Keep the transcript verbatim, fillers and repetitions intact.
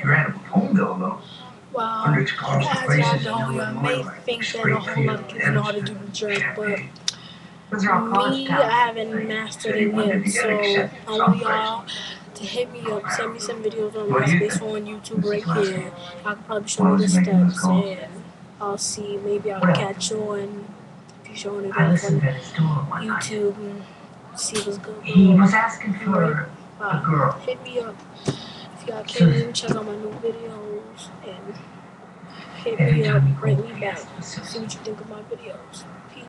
random phone bill though. Well, Hundreds of cars as to y'all places know, you y'all know, may like think that a whole lot of people know how to do the jerk, but Those are all college me, towns. I haven't mastered it yet. So I want y'all to hit me up, send me some videos on MySpace or on YouTube right here. I could probably show you the steps, and I'll see. Maybe I'll catch on if you're showing it I off listened on at his door one night. YouTube and see what's good. He was asking for Wow. a girl. Hit me up if y'all can. Check out my new videos and hit me up, write me back. See what you think of my videos.